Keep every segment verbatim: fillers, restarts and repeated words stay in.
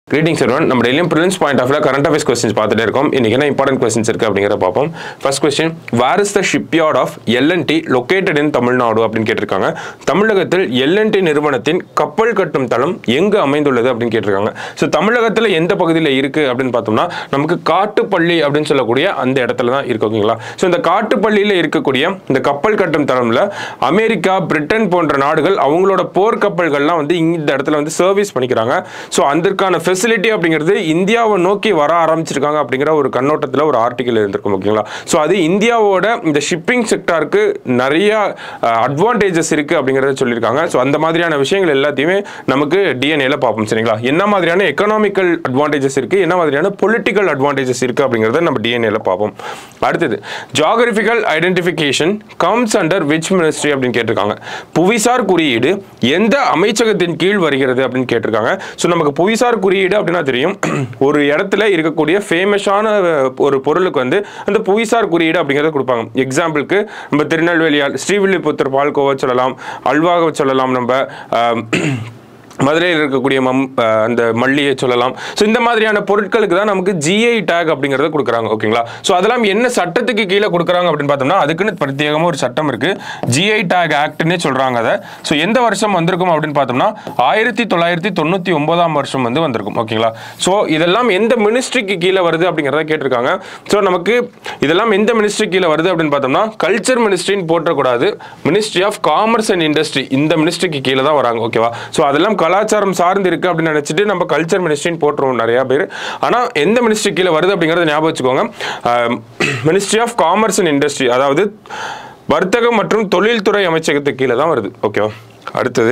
Greetings everyone. நம்ம டெய்லியும் prelims point of view current affairs questions பார்த்துட்டே இருக்கோம். இன்னைக்கு என்ன important questions இருக்கு அப்படிங்கறத பாப்போம். First question, where is the shipyard of L and T located in Tamil Nadu அப்படினு கேட்டிருக்காங்க. தமிழகத்தில் L and T நிறுவனத்தின் கப்பல் கட்டும் தளம் எங்க அமைந்துள்ளது அப்படினு கேட்டிருக்காங்க. சோ தமிழகத்துல எந்த பகுதியில இருக்கு அப்படினு பார்த்தோம்னா நமக்கு காட்டுப்பள்ளி அப்படினு சொல்லக்கூடிய அந்த இடத்துல தான் இருக்கு ஓகேங்களா. சோ இந்த காட்டுப்பள்ளியில இருக்கக்கூடிய இந்த கப்பல் கட்டும் தளம்ல அமெரிக்கா, பிரிட்டன் போன்ற நாடுகள் அவங்களோட போர் கப்பல்கள்லாம் வந்து இந்த இடத்துல வந்து சர்வீஸ் பண்ணிக்கிறாங்க. சோ அதற்கான ஃபெசிலிட்டி அப்படிங்கிறது இந்தியாவை நோக்கி வர ஆரம்பிச்சிருக்காங்க அப்படிங்கிற ஒரு கண்ணோட்டத்தில் ஒரு ஆர்டிகல் இருந்திருக்கும் ஓகேங்களா. ஸோ அது இந்தியாவோட இந்த ஷிப்பிங் செக்டாருக்கு நிறைய அட்வான்டேஜஸ் இருக்கு அப்படிங்கிறத சொல்லியிருக்காங்க. ஸோ அந்த மாதிரியான விஷயங்கள் எல்லாத்தையுமே நமக்கு டிஎன்ஏல பார்ப்போம் சரிங்களா. என்ன மாதிரியான எக்கனாமிக்கல் அட்வான்டேஜஸ் இருக்கு, என்ன மாதிரியான பொலிட்டிக்கல் அட்வான்டேஜஸ் இருக்கு அப்படிங்கிறத நம்ம டிஎன்ஏல பார்ப்போம். அடுத்தது geographical identification comes under which ministry அப்படின்னு கேட்டிருக்காங்க. புவிசார் குறியீடு எந்த அமைச்சகத்தின் கீழ் வருகிறது அப்படின்னு கேட்டிருக்காங்க. ஸோ நமக்கு புவிசார் குறியீடு அப்படின்னா தெரியும், ஒரு இடத்துல இருக்கக்கூடிய ஃபேமஸான ஒரு பொருளுக்கு வந்து அந்த புவிசார் குறியீடு அப்படிங்கிறத கொடுப்பாங்க. எக்ஸாம்பிளுக்கு நம்ம திருநெல்வேலியால் ஸ்ரீவில்லிபுத்தூர் பால்கோவா சொல்லலாம், அல்வாவை சொல்லலாம், நம்ம மதுரையில் இருக்கக்கூடிய மம் அந்த மல்லியை சொல்லலாம். ஸோ இந்த மாதிரியான பொருட்களுக்கு தான் நமக்கு ஜிஐ டேக் அப்படிங்கிறத கொடுக்குறாங்க ஓகேங்களா. ஸோ அதெல்லாம் என்ன சட்டத்துக்கு கீழே கொடுக்குறாங்க அப்படின்னு பார்த்தோம்னா அதுக்குன்னு பிரத்யேகமாக ஒரு சட்டம் இருக்கு, ஜிஐ டேக் ஆக்ட்னே சொல்றாங்க அதை. ஸோ எந்த வருஷம் வந்திருக்கும் அப்படின்னு பார்த்தோம்னா ஆயிரத்தி தொள்ளாயிரத்தி தொண்ணூற்றி ஒன்பதாம் வருஷம் வந்து வந்திருக்கும் ஓகேங்களா. ஸோ இதெல்லாம் எந்த மினிஸ்ட்ரிக்கு கீழே வருது அப்படிங்கிறத கேட்டிருக்காங்க. ஸோ நமக்கு இதெல்லாம் எந்த மினிஸ்ட்ரி கீழே வருது அப்படின்னு பார்த்தோம்னா கல்ச்சர் மினிஸ்ட்ரின்னு போட்டக்கூடாது, ministry of commerce and industry இந்த மினிஸ்ட்ரிக்கு கீழே தான் வராங்க ஓகேவா. ஸோ அதெல்லாம் கலாச்சாரம் சார்ந்து இருக்கு அப்படின்னு நினைச்சிட்டு நம்ம கல்ச்சர் மினிஸ்ட்ரின்னு போட்டுருவோம் நிறைய பேர். ஆனா எந்த மினிஸ்ட்ரி கீழே வருது அப்படிங்கறத ஞாபகம் வச்சுக்கோங்க, ministry of commerce and industry, அதாவது வர்த்தகம் மற்றும் தொழில்துறை அமைச்சகத்துக்கு கீழே தான் வருது ஓகேவா. அடுத்தது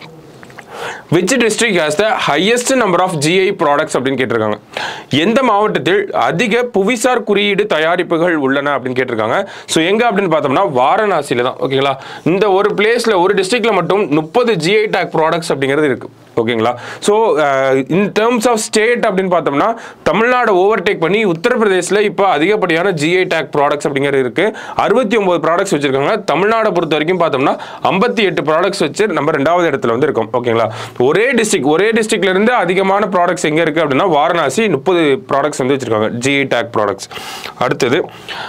which district has the highest number of G I products அப்படின்னு கேட்டிருக்காங்க. எந்த மாவட்டத்தில் அதிக புவிசார் குறியீடு தயாரிப்புகள் உள்ளன அப்படின்னு கேட்டிருக்காங்க. ஸோ எங்க அப்படின்னு பார்த்தோம்னா வாரணாசியில தான் ஓகேங்களா. இந்த ஒரு பிளேஸ்ல ஒரு டிஸ்ட்ரிக்ட்ல மட்டும் முப்பது ஜிஐ டேக் ப்ராடக்ட்ஸ் அப்படிங்கிறது இருக்கு ஓகேங்களா. So in terms of state அப்படின்னு பார்த்தோம்னா தமிழ்நாடு ஓவர்டேக் பண்ணி உத்தரப்பிரதேசில் இப்போ அதிகப்படியான ஜிஐ டேக் ப்ராடக்ட்ஸ் அப்படிங்கிறது இருக்கு. அறுபத்தி ஒன்பது ப்ராடக்ட்ஸ் வச்சிருக்காங்க. தமிழ்நாடு பொறுத்த வரைக்கும் பார்த்தோம்னா ஐம்பத்தி எட்டு ப்ராடக்ட்ஸ் வச்சு நம்ம ரெண்டாவது இடத்துல வந்து இருக்கோம் ஓகேங்களா. ஒரே டிஸ்ட்ரிக்ட் ஒரே டிஸ்ட்ரிக்ட்ல இருந்து அதிகமான ப்ராடக்ட்ஸ் எங்க இருக்கு அப்படின்னா வாரணாசி முப்பது ப்ராடக்ட்ஸ் வந்து வச்சிருக்காங்க ஜிஐ டேக் ப்ராடக்ட்ஸ். அடுத்தது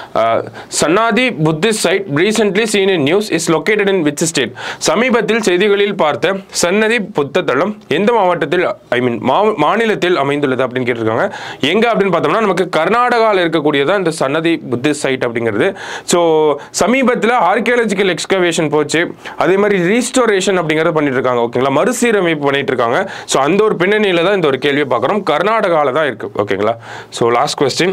Sannati Buddhist site recently seen in news is located in which state. சமீபத்தில் செய்திகளில் பார்த்த சன்னதி புத்த தளம் எந்த மாவட்டத்தில் ஐ மீன் மாநிலத்தில் அமைந்துள்ளது அப்படின்னு கேட்டிருக்காங்க. எங்க அப்படின்னு பார்த்தோம்னா நமக்கு கர்நாடகாவில் இருக்கக்கூடியதான் இந்த சன்னதி புத்திஸ்ட் சைட் அப்படிங்கிறது. ஸோ சமீபத்தில் ஆர்கியாலஜிக்கல் எக்ஸ்கவேஷன் போச்சு, அதே மாதிரி ரீஸ்டோரேஷன் அப்படிங்கிறத பண்ணிட்டு இருக்காங்க ஓகேங்களா, மறுசீரமைப்பு பண்ணிட்டு இருக்காங்க. ஸோ அந்த ஒரு பின்னணியில தான் இந்த ஒரு கேள்வியை பார்க்குறோம், கர்நாடகாவில் தான் இருக்கு ஓகேங்களா. So last question,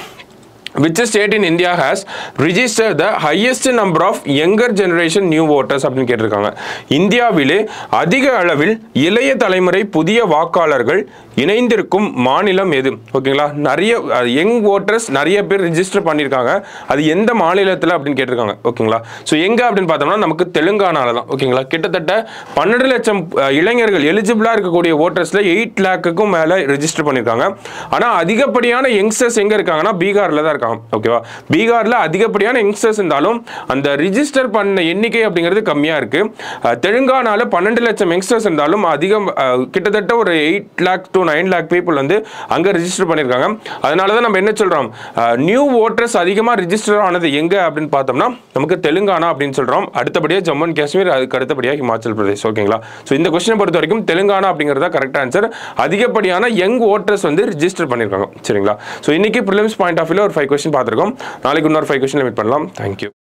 which state in India has registered the highest number of younger generation new voters அப்படின்னு கேட்டிருக்காங்க. இந்தியாவிலே அதிக அளவில் இளைய தலைமுறை புதிய வாக்காளர்கள் இணைந்திருக்கும் மாநிலம் எது ஓகேங்களா. நிறைய யங் ஓட்டர்ஸ் நிறைய பேர் ரிஜிஸ்டர் பண்ணியிருக்காங்க, அது எந்த மாநிலத்தில் அப்படின்னு கேட்டிருக்காங்க ஓகேங்களா. ஸோ எங்க அப்படின்னு பார்த்தோம்னா நமக்கு தெலுங்கானால தான் ஓகேங்களா. கிட்டத்தட்ட பன்னெண்டு லட்சம் இளைஞர்கள் எலிஜிபிளா இருக்கக்கூடிய ஓட்டர்ஸ்ல எயிட் லேக்குக்கும் மேல ரிஜிஸ்டர் பண்ணியிருக்காங்க. ஆனால் அதிகப்படியான யங்ஸ்டர்ஸ் எங்க இருக்காங்கன்னா பீகார்ல தான் இருக்காங்க ஓகேவா. பீகார்ல அதிகப்படியான யங்ஸ்டர்ஸ் இருந்தாலும் அந்த ரிஜிஸ்டர் பண்ண எண்ணிக்கை அப்படிங்கிறது கம்மியா இருக்கு. தெலுங்கானால பன்னெண்டு லட்சம் யங்ஸ்டர்ஸ் இருந்தாலும் அதிகம், கிட்டத்தட்ட ஒரு eight lakh to nine lakh people வந்து அங்க ரிஜிஸ்டர் பண்ணிருக்காங்க. அதனாலதான் நம்ம என்ன சொல்றோம், நியூ ஓட்டர்ஸ் அதிகமா ரிஜிஸ்டர் ஆனது எங்க அப்படின்னு பார்த்தோம்னா நமக்கு தெலுங்கானா அப்படின்னு சொல்றோம். அடுத்தபடியா ஜம்மு அண்ட் காஷ்மீர், அதுக்கு அடுத்தபடியா ஹிமாச்சல் பிரதேஷ் ஓகேங்களா. ஸோ இந்த கொஸ்டினை பொறுத்த வரைக்கும் தெலுங்கானா அப்படிங்கிறதா கரெக்ட் ஆன்சர். அதிகப்படியான யங் ஓட்டர்ஸ் வந்து ரிஜிஸ்டர் பண்ணிருக்காங்க சரிங்களா. ஸோ இன்னைக்கு ப்ரிலிம்ஸ் பாயிண்ட் ஆஃப் வியூல ஒரு ஃபைவ் கொஸ்டின் பார்த்துருக்கோம். நாளைக்கு இன்னொரு ஃபைவ் கொஸ்டின் மீட் பண்ணலாம். தேங்க்யூ.